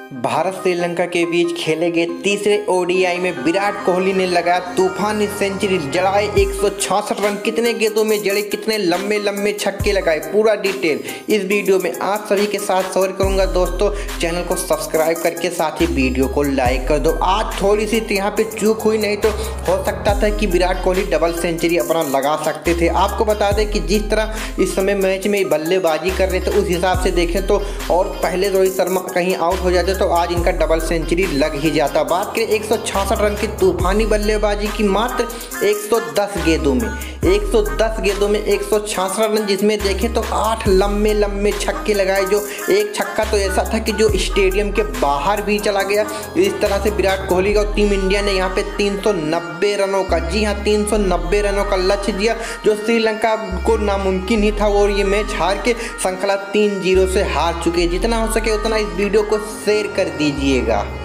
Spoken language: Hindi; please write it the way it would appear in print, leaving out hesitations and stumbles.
भारत श्रीलंका के बीच खेले गए तीसरे ओडीआई में विराट कोहली ने लगाया तूफानी सेंचुरी, जड़ाए 166 रन। कितने गेंदों में जड़े, कितने लंबे लंबे छक्के लगाए, पूरा डिटेल इस वीडियो में आप सभी के साथ शेयर करूंगा। दोस्तों चैनल को सब्सक्राइब करके साथ ही वीडियो को लाइक कर दो। आज थोड़ी सी यहाँ पे चूक हुई, नहीं तो हो सकता था कि विराट कोहली डबल सेंचुरी अपना लगा सकते थे। आपको बता दें कि जिस तरह इस समय मैच में बल्लेबाजी कर रहे थे उस हिसाब से देखें तो और पहले रोहित शर्मा कहीं आउट हो जाते तो आज इनका डबल सेंचुरी लग ही जाता। बात करें 166 रन की तूफानी बल्लेबाजी की, मात्र 110 गेंदों में 166 रन, जिसमें देखें तो 8 लंबे लंबे छक्के लगाए। जो एक छक्का तो ऐसा था कि जो स्टेडियम के बाहर भी चला गया। इस तरह से विराट कोहली का टीम इंडिया ने यहाँ पे 390 रनों का, जी हाँ 390 रनों का लक्ष्य दिया, जो श्रीलंका को नामुमकिन ही था। और ये मैच हार के श्रृंखला 3-0 से हार चुके। जितना हो सके उतना इस वीडियो को शेयर कर दीजिएगा।